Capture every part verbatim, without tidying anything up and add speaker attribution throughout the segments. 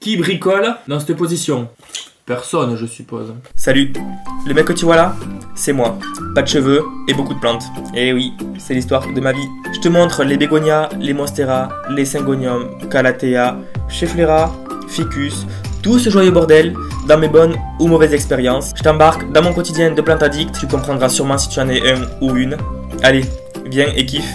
Speaker 1: Qui bricole dans cette position? Personne, je suppose.
Speaker 2: Salut, le mec que tu vois là, c'est moi. Pas de cheveux et beaucoup de plantes. Et oui, c'est l'histoire de ma vie. Je te montre les bégonias, les monsteras, les syngoniums, calathea, schefflera, ficus, tout ce joyeux bordel dans mes bonnes ou mauvaises expériences. Je t'embarque dans mon quotidien de plante addict. Tu comprendras sûrement si tu en es un ou une. Allez, viens et kiffe.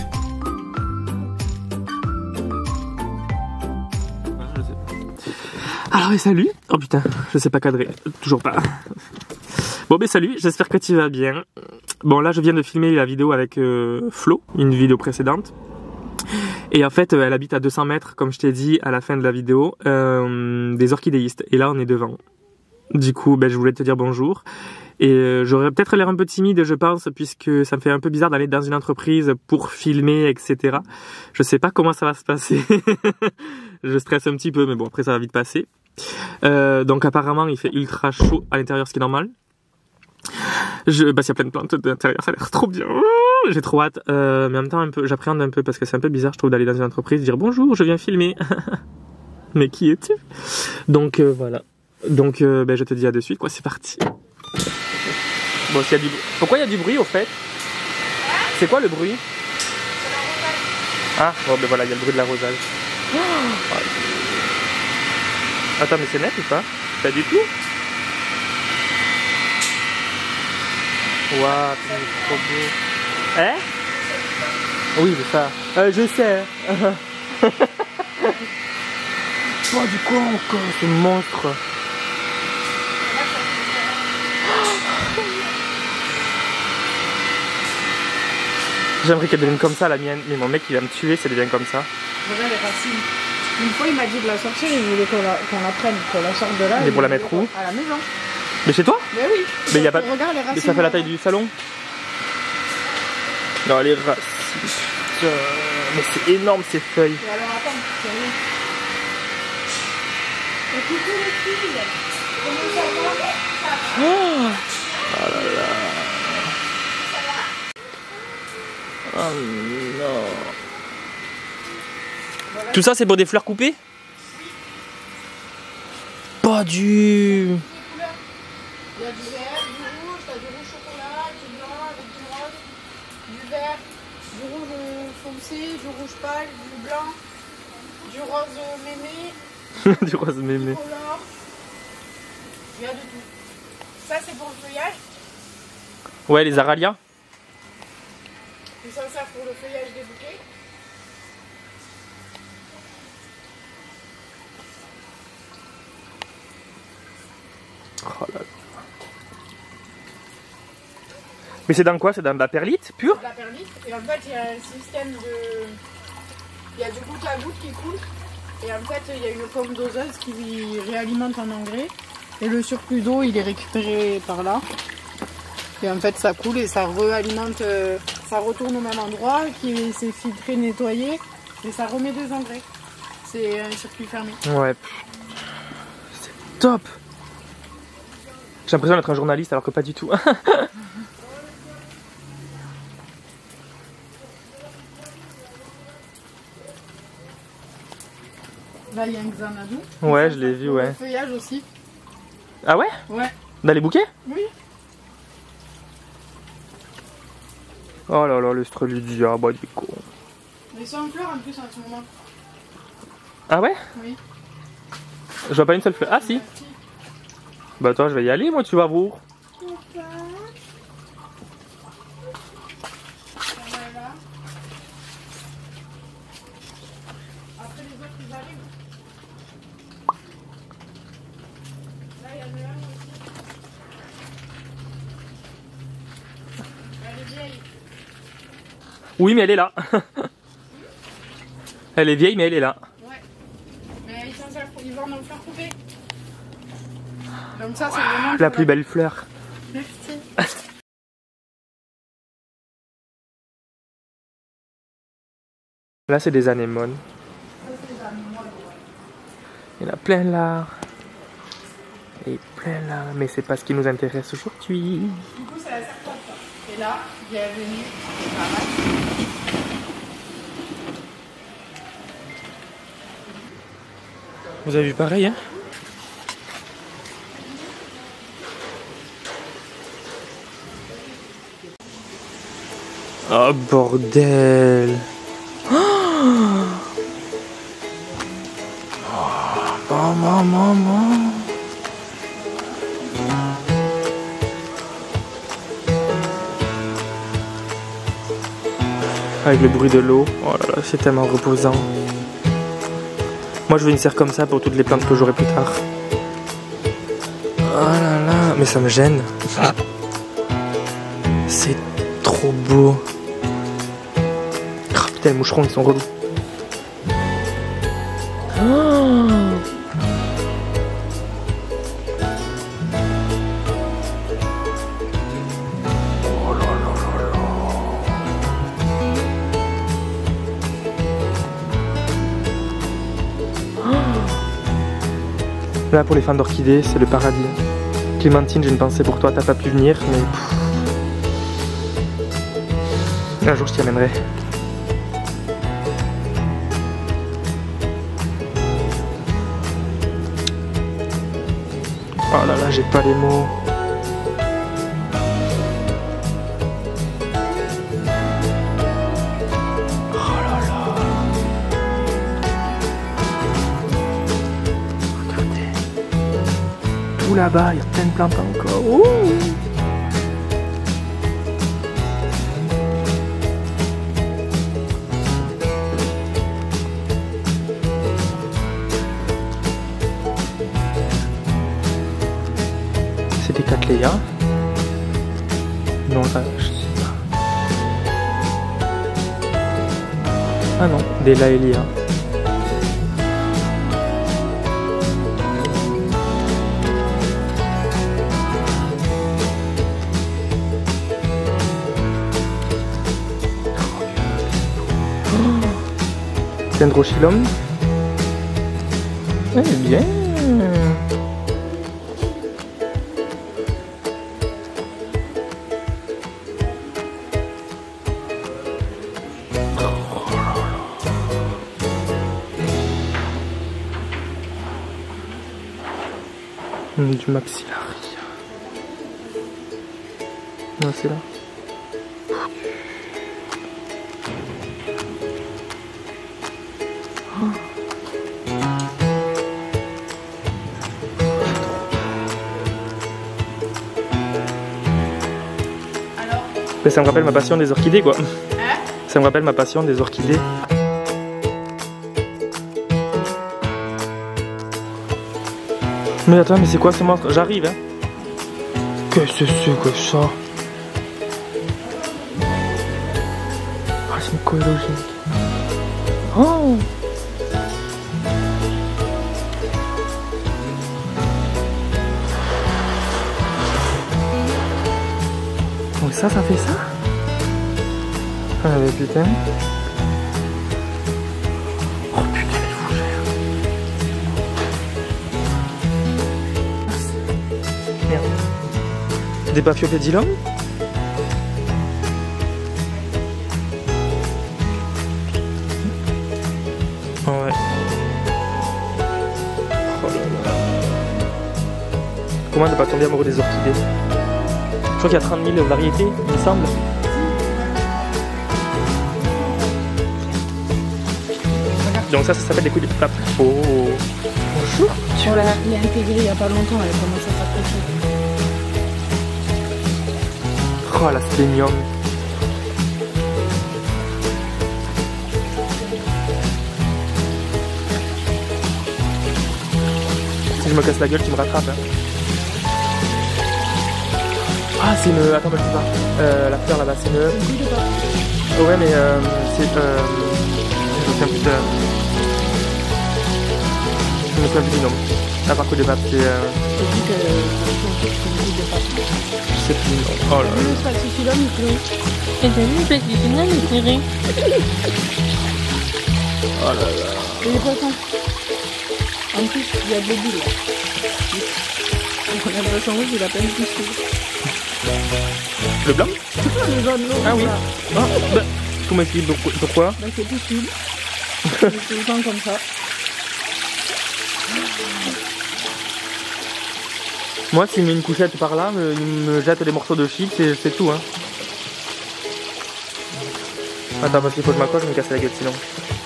Speaker 3: Alors et salut. Oh putain, je sais pas cadrer, toujours pas. Bon ben salut, j'espère que tu vas bien. Bon là je viens de filmer la vidéo avec euh, Flo, une vidéo précédente. Et en fait elle habite à deux cents mètres, comme je t'ai dit à la fin de la vidéo, euh, des orchidéistes. Et là on est devant. Du coup ben, je voulais te dire bonjour. Et euh, j'aurais peut-être l'air un peu timide, je pense, puisque ça me fait un peu bizarre d'aller dans une entreprise pour filmer, et cetera. Je sais pas comment ça va se passer. Je stresse un petit peu, mais bon après ça va vite passer. Euh, donc apparemment il fait ultra chaud à l'intérieur, ce qui est normal. Je, bah s'il y a plein de plantes de l'intérieur, ça a l'air trop bien. J'ai trop hâte, euh, mais en même temps un peu, j'appréhende un peu parce que c'est un peu bizarre, je trouve, d'aller dans une entreprise dire bonjour, je viens filmer. Mais qui es-tu? Donc euh, voilà. Donc euh, bah, je te dis à de suite, quoi. C'est parti. Bon, s'il y a du, pourquoi il y a du bruit au fait? C'est quoi le bruit? Ah bon ben voilà, il y a le bruit de l'arrosage. Oh, attends, mais c'est net ou pas? Pas du tout. Waouh, c'est trop beau. Hein? Oui, c'est ça. Euh, je sais. Oh, du con, encore, ce monstre. J'aimerais qu'elle devienne comme ça, la mienne. Mais mon mec, il va me tuer si elle devient comme ça.
Speaker 4: Regarde les racines. Une fois, il m'a dit de la sortir, il voulait qu'on la, qu'on la prenne, qu'on la sorte de là.
Speaker 3: Mais pour la mettre où?
Speaker 4: À la maison.
Speaker 3: Mais chez toi?
Speaker 4: Mais oui.
Speaker 3: Mais y a pas.
Speaker 4: Regarde les racines.
Speaker 3: Mais ça fait la taille du salon. Non, les racines. Putain. Mais c'est énorme ces feuilles.
Speaker 4: Et alors attends, c'est rien. Et coucou les filles. Comment ça va?
Speaker 3: Oh, oh là là. Oh non. Voilà. Tout ça c'est pour des fleurs coupées? Oui. Pas du...
Speaker 4: Il y a du vert, du rouge, t'as du rouge chocolat, du blanc avec du rose, du vert, du rouge foncé, du rouge pâle, du blanc, du rose mémé.
Speaker 3: Du rose mémé.
Speaker 4: Du color. Il y a de tout. Ça c'est pour le feuillage.
Speaker 3: Ouais, les aralias.
Speaker 4: Et ça sert pour le feuillage des bouquets.
Speaker 3: Oh là là. Mais c'est dans quoi? C'est dans de la perlite pure?
Speaker 4: De la perlite. Et en fait, il y a un système de... Il y a du goutte à goutte qui coule. Et en fait, il y a une pompe doseuse qui réalimente en engrais. Et le surplus d'eau, il est récupéré par là. Et en fait, ça coule et ça réalimente... Euh, ça retourne au même endroit, qui s'est filtré, nettoyé. Et ça remet des engrais. C'est un circuit fermé.
Speaker 3: Ouais. C'est top. J'ai l'impression d'être un journaliste alors que pas du tout.
Speaker 4: Là, il y a un Xanadu.
Speaker 3: Ouais, je l'ai vu, ouais.
Speaker 4: Le feuillage aussi.
Speaker 3: Ah ouais?
Speaker 4: Ouais.
Speaker 3: Dans les bouquets?
Speaker 4: Oui.
Speaker 3: Oh là là, le Streludia, bah du con.
Speaker 4: Ils sont en fleurs en plus en ce moment.
Speaker 3: Ah ouais?
Speaker 4: Oui.
Speaker 3: Je vois pas une seule fleur. Ah si. Bah toi, je vais y aller, moi, tu vas voir.
Speaker 4: Après les autres, ils arrivent. Là, il y en a un aussi. Elle est vieille.
Speaker 3: Oui, mais elle est là. Elle est vieille, mais elle est là.
Speaker 4: Ouais. Mais ils sont ils vendent en fleurs coupées. Donc ça, c'est vraiment
Speaker 3: la plus belle fleur.
Speaker 4: Merci.
Speaker 3: Là, c'est des anémones. Il y en a plein là. Et plein là. Mais c'est pas ce qui nous intéresse aujourd'hui.
Speaker 4: Du coup, c'est la serpente. Et là, bienvenue.
Speaker 3: Vous avez vu pareil, hein? Oh bordel. Oh, maman, maman. Avec le bruit de l'eau, oh là là, c'est tellement reposant. Moi je veux une serre comme ça pour toutes les plantes que j'aurai plus tard. Oh là là, mais ça me gêne. C'est trop beau. Oh, putain, les moucherons ils sont relous. Oh. Là pour les fans d'orchidées, c'est le paradis. Clémentine, j'ai une pensée pour toi, t'as pas pu venir, mais pff. Un jour je t'y amènerai. Oh là là, j'ai pas les mots. Là-bas, il y a plein de plantes encore. Ouh. C'est des Cattleya. Non, ça, je sais pas. Ah non, des Laelia. Dendrochilum. Eh bien. Du maxillaria. Non, c'est là. Mais ça me rappelle ma passion des orchidées quoi. Hein? Ça me rappelle ma passion des orchidées. Mais attends, mais c'est quoi ce monstre? J'arrive hein. Qu'est-ce que c'est que ça? Ah, c'est mycologique. Oh! Donc ça, ça fait ça? Ah mais putain. Oh putain les fougères. Merde. Des Paphiopedilum? Oh ouais. Oh là là. Comment t'as pas tombé amoureux des orchidées? Je crois qu'il y a trente mille variétés, il me semble. Donc ça, ça s'appelle des couilles de pape. Oh. Bonjour.
Speaker 4: On l'a intégrée il n'y a pas longtemps, elle commence à s'approcher.
Speaker 3: Oh la splénium. Si je me casse la gueule, tu me rattrapes. Hein. Ah, c'est une. Attends, je sais pas. Euh, la fleur là-bas, c'est une. Oh, ouais, mais euh, c'est. Euh... Je me souviens plus de. Je me souviens plus du nom. La parcours de pape, c'est. Euh... Je sais plus le nom. Oh là là.
Speaker 4: Le Spathiphyllum,
Speaker 5: Et t'as vu le Spathiphyllum, il tirait.
Speaker 3: Oh là là.
Speaker 4: Et les poissons. En plus, il y a de l'ébule là. Donc on a le poisson rouge, il a peine poussé.
Speaker 3: Le blanc?
Speaker 4: Le jaune, l'eau.
Speaker 3: Ah oui. Ah, bah, faut m'expliquer pourquoi.
Speaker 4: Bah c'est possible. C'est tout le temps comme ça.
Speaker 3: Moi, s'il met une couchette par là, il me jette des morceaux de chips et c'est tout. Hein. Attends, parce qu'il faut que je m'accroche, je vais me casser la gueule sinon.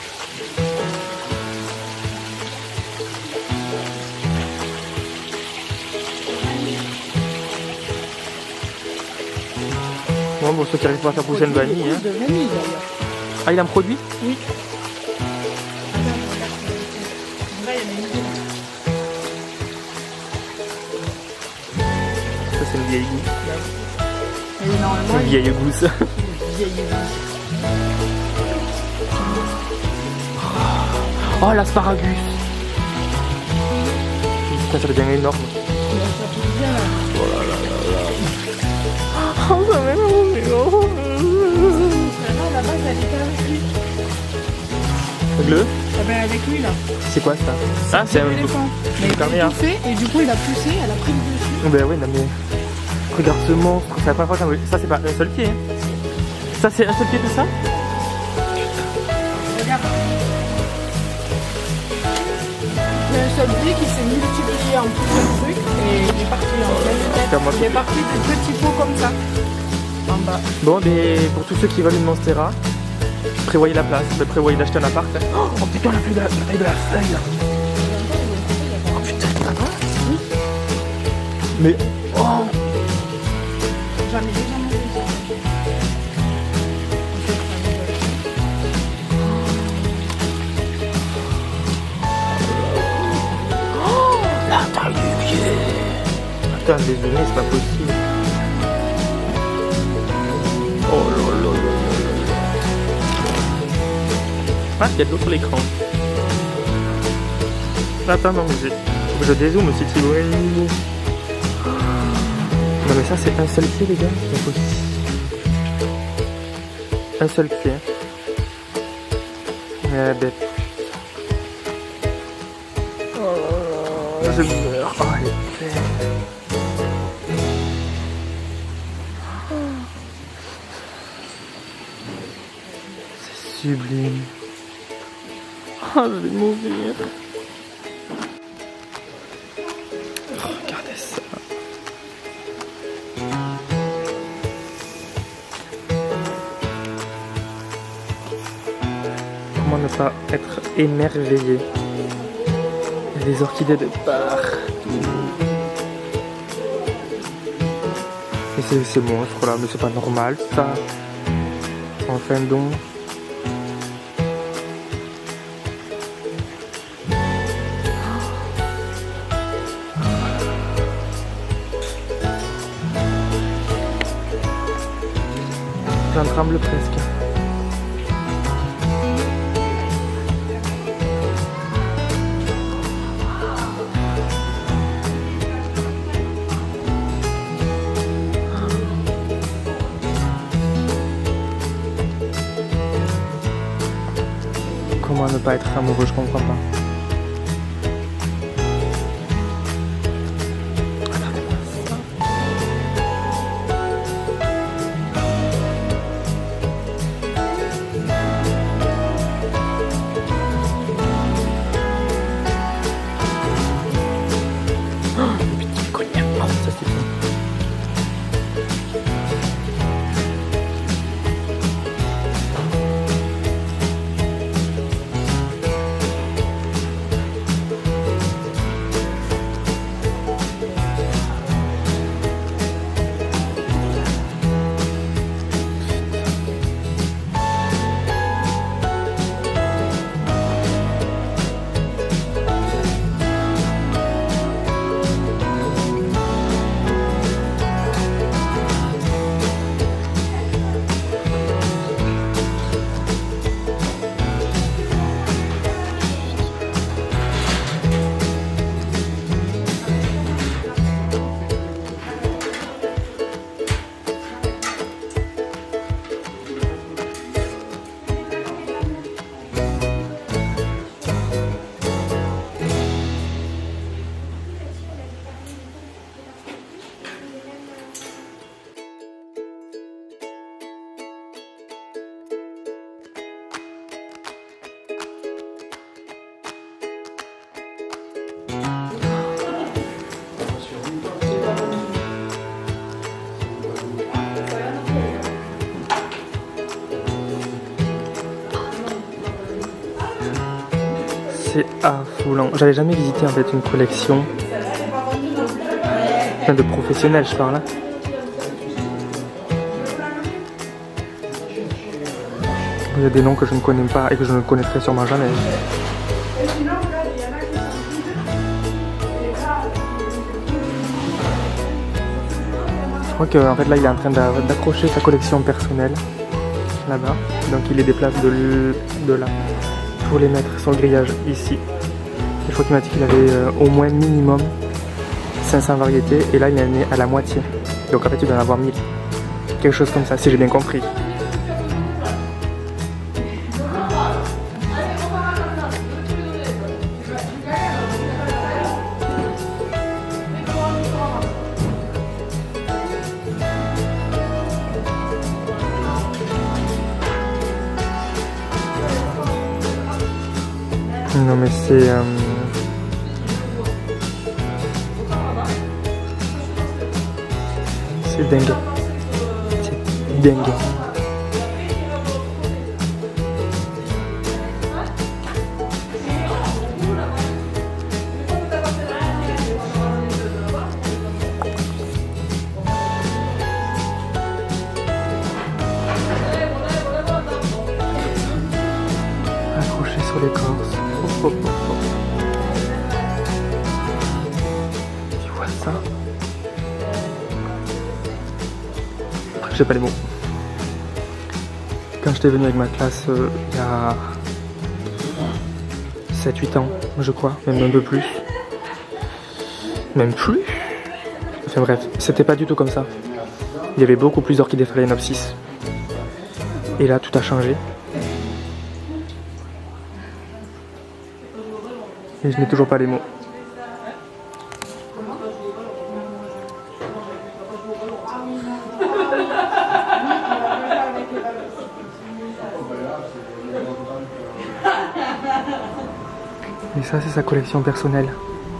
Speaker 3: Bon, pour ceux qui arrivent pas à faire pousser une vanille. Hein.
Speaker 4: De vanille d'ailleurs.
Speaker 3: Ah, il a un produit?
Speaker 4: Oui. Là, il y a une idée.
Speaker 3: Ça, c'est une vieille gousse.
Speaker 4: Et normalement,
Speaker 3: Une vieille gousse.
Speaker 4: il vieille gousse.
Speaker 3: Oh, l'asparagus. Putain, ça devient énorme.
Speaker 4: Ça pousse bien là.
Speaker 3: Oh là là là là. Oh, ça m'énerve.
Speaker 4: Celle-là, à la base, elle était avec lui.
Speaker 3: Le?
Speaker 4: Ah ben avec lui là.
Speaker 3: C'est quoi ça? Ah, c'est un
Speaker 4: éléphant. Mais il a
Speaker 3: carnivore.
Speaker 4: poussé et du coup il a poussé, elle a pris le dessus.
Speaker 3: Ben oui, non mais. Regarde ce monstre, c'est la première fois que j'en vois. Ça, c'est pas un seul pied. Hein. Ça, c'est un seul pied, tout ça?
Speaker 4: Regarde. Il y a un seul pied qui s'est multiplié en plusieurs trucs et il est parti en pleine
Speaker 3: Putain, moi,
Speaker 4: tête. Il est parti de petits pots comme ça. En bas.
Speaker 3: Bon, mais pour tous ceux qui veulent une Monstera, prévoyez la place, mais prévoyez d'acheter un appart. Oh, oh putain, la taille de la, la taille de la feuille là. Oh putain, t'as pas? Oui. Mais. Oh!
Speaker 4: J'en ai déjà mangé.
Speaker 3: Oh, la taille du pied! Putain, désolé, c'est pas possible. Oh là là là là. Ah, il y a de l'eau sur l'écran. Attends, non, mais j'ai... faut que je dézoome aussi, Thibaut. Non, mais ça, c'est un seul pied, les gars. C'est pas possible. Un seul pied. Ah, bête. Oh là là, je meurs. Oh, elle est belle. C'est sublime. Oh, je vais mourir. Oh, regardez ça. Comment ne pas être émerveillé? Il y a des orchidées de partout. Et c'est ces monstres là, mais c'est pas normal ça. Enfin donc. J'en tremble presque. Comment ne pas être amoureux, je comprends pas. c'est affolant. J'avais jamais visité en fait une collection enfin, de professionnels, je parle. Hein. Il y a des noms que je ne connais pas et que je ne connaîtrai sûrement jamais. Je crois qu'en fait là il est en train d'accrocher sa collection personnelle là-bas. Donc il les déplace de, de là pour les mettre sur le grillage ici. Et je crois qu'il m'a dit qu'il avait euh, au moins minimum cinq cents variétés et là il en est à la moitié. Donc en fait il doit en avoir mille. Quelque chose comme ça si j'ai bien compris. Non mais c'est... Euh... C'est dingue. C'est dingue. Accroché sur l'écorce. Oh, oh, oh, oh. Tu vois ça? J'ai pas les mots. Quand j'étais venu avec ma classe euh, il y a sept huit ans, je crois, même un peu plus. Même plus. Enfin bref, c'était pas du tout comme ça. Il y avait beaucoup plus d'orchidées phalaenopsis. Et là, tout a changé. Et je n'ai toujours pas les mots. Et ça, c'est sa collection personnelle.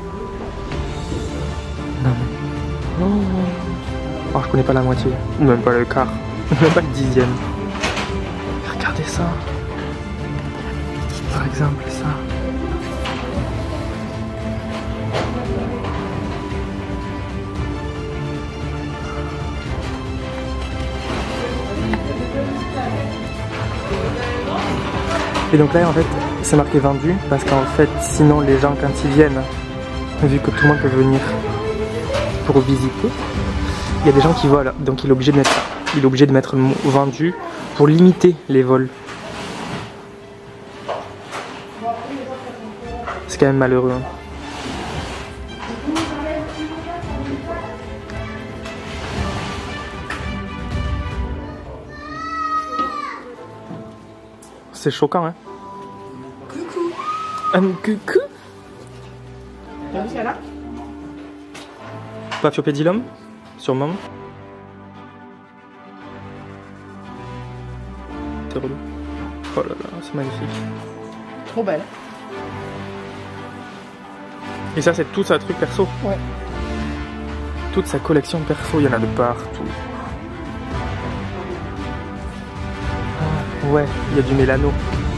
Speaker 3: Non mais... Oh. Alors, je connais pas la moitié. Ou même pas le quart. Même pas le dixième. Regardez ça. Par exemple, ça. Et donc là en fait c'est marqué vendu parce qu'en fait sinon les gens quand ils viennent, vu que tout le monde peut venir pour visiter, il y a des gens qui volent, donc il est obligé de mettre ça. Il est obligé de mettre le mot vendu pour limiter les vols. C'est quand même malheureux. Hein. C'est choquant, hein.
Speaker 4: Coucou.
Speaker 3: Um, coucou.
Speaker 4: T'as vu celle-là?
Speaker 3: Paphiopedilum, sûrement. C'est relou. Oh là là, c'est magnifique.
Speaker 4: Trop belle.
Speaker 3: Et ça, c'est tout sa truc perso.
Speaker 4: Ouais.
Speaker 3: Toute sa collection perso, il y en a de partout. Ouais, il y a du mélano.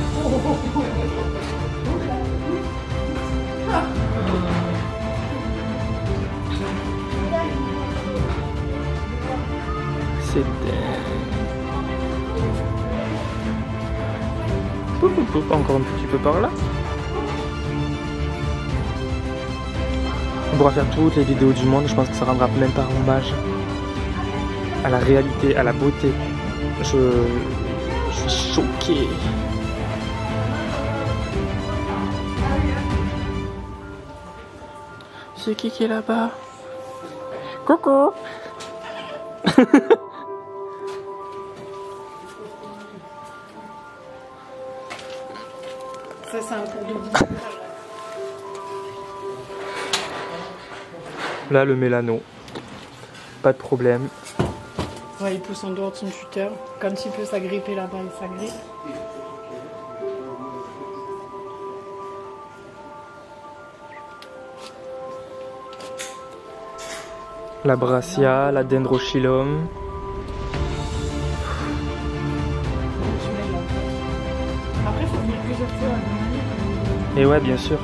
Speaker 3: C'est dingue. Pouf, pouf, pouf, encore un petit peu par là. On pourra faire toutes les vidéos du monde, je pense que ça rendra même pas hommage à la réalité, à la beauté. Je... Je suis choqué. C'est qui qui est là-bas? Coucou.
Speaker 4: Ça c'est un cours de vie.
Speaker 3: Là le mélano. Pas de problème.
Speaker 4: Ouais, il pousse en dehors de son tuteur. Quand il peut s'agripper là-bas, il s'agrippe.
Speaker 3: La brassia, la dendrochilum.
Speaker 4: Après, il faut venir plusieurs fois.
Speaker 3: Et ouais, bien sûr.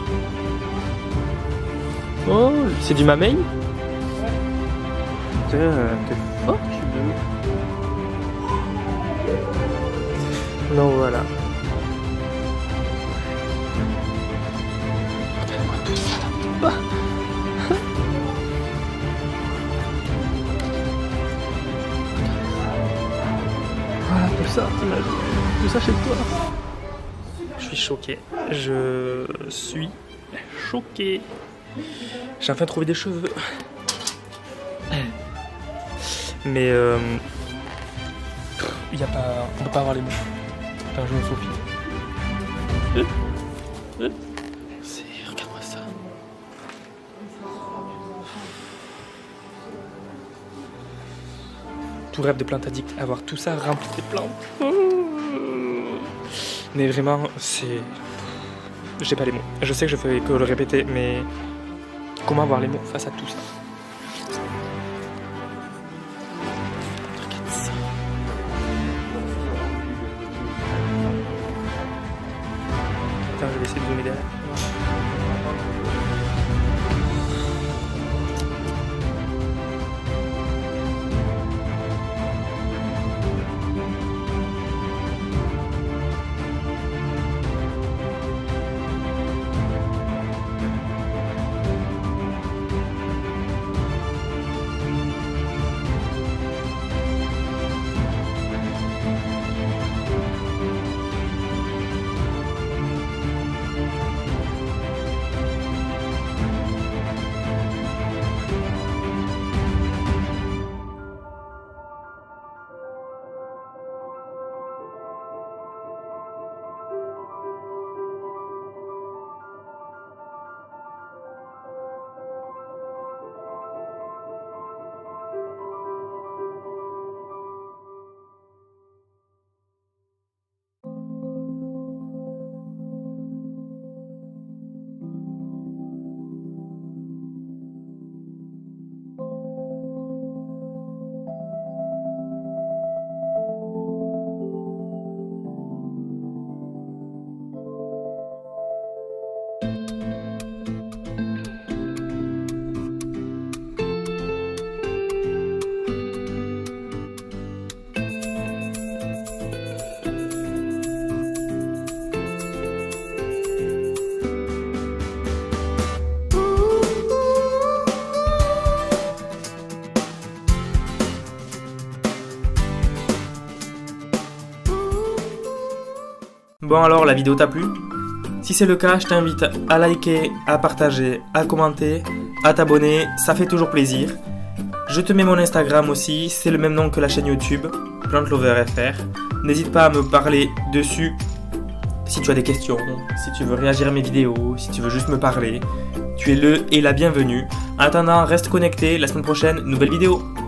Speaker 3: Oh, c'est du mamey? Putain, t'es fort, tu veux. Non, voilà. Regarde-moi tout ça là. Voilà, tout ça, t'imagines. Tout ça chez toi. Je suis choqué. Je suis choqué. J'ai enfin trouvé des cheveux. Mais euh, y a pas, on peut pas avoir les mots. Putain, je me faufile. Euh, euh, c'est, regarde-moi ça. Tout rêve de plante addict, avoir tout ça rempli de plantes. Mais vraiment, c'est... J'ai pas les mots. Je sais que je fais que le répéter, mais comment avoir les mots face à tout ça? Regarde ça. Attends, je vais essayer de zoomer derrière.
Speaker 2: Bon alors, la vidéo t'a plu? Si c'est le cas, je t'invite à liker, à partager, à commenter, à t'abonner, ça fait toujours plaisir. Je te mets mon Instagram aussi, c'est le même nom que la chaîne YouTube, PlantLoverFR. N'hésite pas à me parler dessus si tu as des questions, si tu veux réagir à mes vidéos, si tu veux juste me parler. Tu es le et la bienvenue. En attendant, reste connecté, la semaine prochaine, nouvelle vidéo.